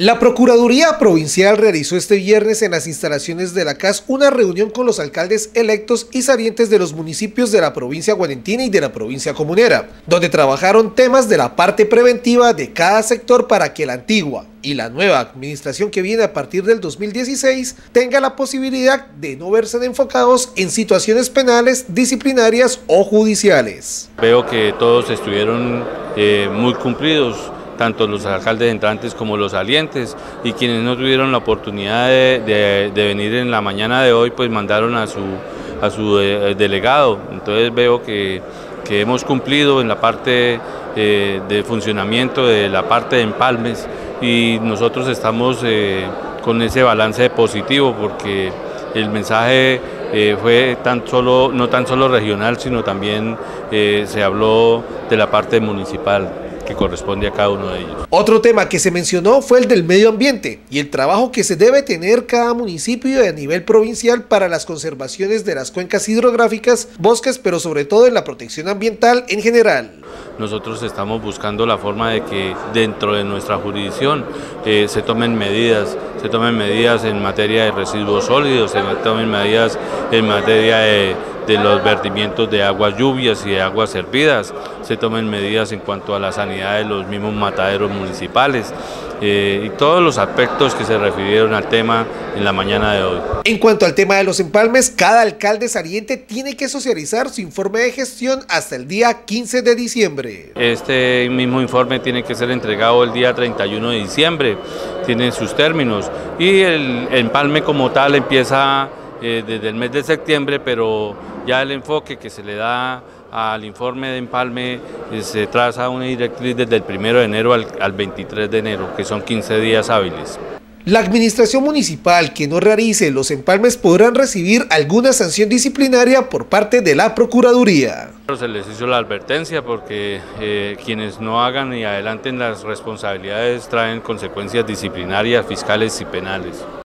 La Procuraduría Provincial realizó este viernes en las instalaciones de la CAS una reunión con los alcaldes electos y salientes de los municipios de la provincia guarentina y de la provincia comunera, donde trabajaron temas de la parte preventiva de cada sector para que la antigua y la nueva administración que viene a partir del 2016 tenga la posibilidad de no verse enfocados en situaciones penales, disciplinarias o judiciales. Veo que todos estuvieron muy cumplidos, tanto los alcaldes entrantes como los salientes, y quienes no tuvieron la oportunidad de venir en la mañana de hoy, pues mandaron a su delegado. Entonces veo que hemos cumplido en la parte de funcionamiento de la parte de empalmes, y nosotros estamos con ese balance positivo, porque el mensaje fue no tan solo regional, sino también se habló de la parte municipal, que corresponde a cada uno de ellos. Otro tema que se mencionó fue el del medio ambiente y el trabajo que se debe tener cada municipio a nivel provincial para las conservaciones de las cuencas hidrográficas, bosques, pero sobre todo en la protección ambiental en general. Nosotros estamos buscando la forma de que dentro de nuestra jurisdicción se tomen medidas en materia de residuos sólidos, se tomen medidas en materia de los vertimientos de aguas lluvias y de aguas hervidas, se tomen medidas en cuanto a la sanidad de los mismos mataderos municipales y todos los aspectos que se refirieron al tema en la mañana de hoy. En cuanto al tema de los empalmes, cada alcalde saliente tiene que socializar su informe de gestión hasta el día 15 de diciembre. Este mismo informe tiene que ser entregado el día 31 de diciembre, tiene sus términos, y el empalme como tal empieza desde el mes de septiembre, pero ya el enfoque que se le da al informe de empalme se traza una directriz desde el 1 de enero al 23 de enero, que son 15 días hábiles. La administración municipal que no realice los empalmes podrán recibir alguna sanción disciplinaria por parte de la Procuraduría. Se les hizo la advertencia porque quienes no hagan y adelanten las responsabilidades traen consecuencias disciplinarias, fiscales y penales.